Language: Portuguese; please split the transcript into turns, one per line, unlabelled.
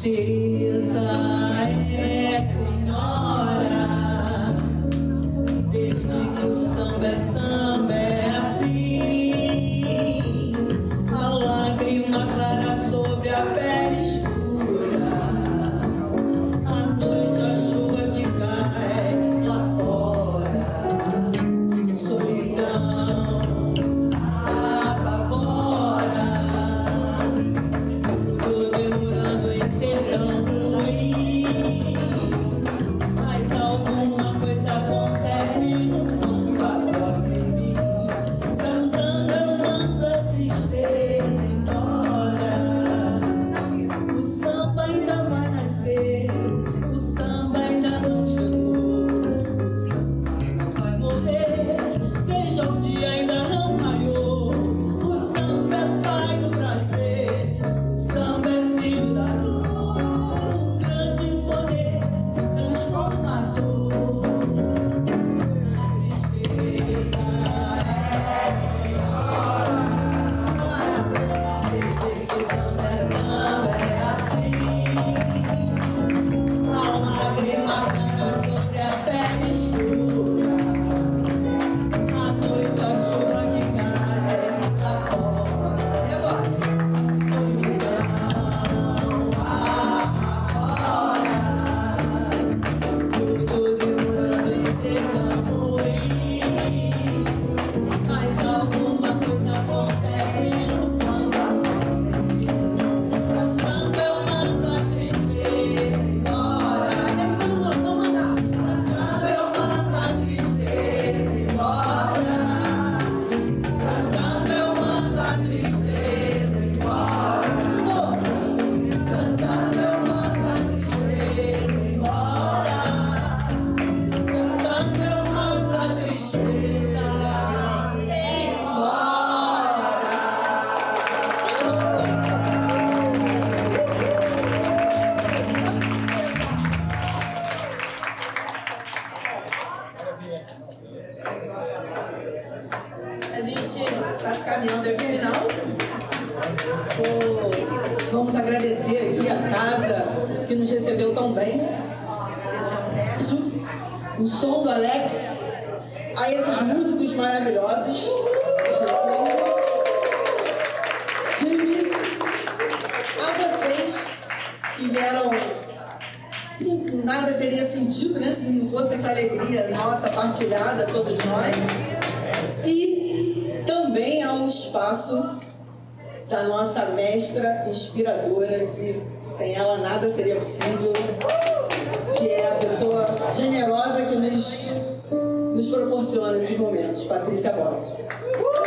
tristeza é senhora. Desde que o samba é assim. A lágrima clara sobre a pele escura. À noite a chuva se cai lá fora. Solidão apavora. Tô demorando em ser tão ruim, mas alguma coisa acontece no fundo agora em mim. Cantando eu mando a tristeza embora. O samba ainda vai nascer, o samba ainda não chegou, o samba não vai morrer, veja o dia ainda não raiou. O samba é pai do prazer, o samba é filho da dor, um grande poder transformador. Tristeza é senhora, desde que o samba é assim. A lágrima clara sobre a pele escura. À noite a chuva que cai lá fora. E agora? Solidão apavora. Tudo demorando em ser tão ruim, mas alguma coisa acontece no fundo agora em mim. Cantando eu mando a tristeza embora. Vamos mandar. Cantando eu mando a tristeza embora. Cantando eu mando a tristeza embora. Cantando eu mando a tristeza embora. Cantando eu mando a tristeza embora. A gente está se caminhando aqui no final. Vamos agradecer aqui a casa que nos recebeu tão bem. O som do Alex, a esses músicos maravilhosos. Jimmy, a vocês que vieram. Nada teria sentido, né, se não fosse essa alegria nossa partilhada, todos nós. E também ao espaço da nossa mestra inspiradora, que sem ela nada seria possível, que é a pessoa generosa que nos proporciona esses momentos, Patrícia Bósio.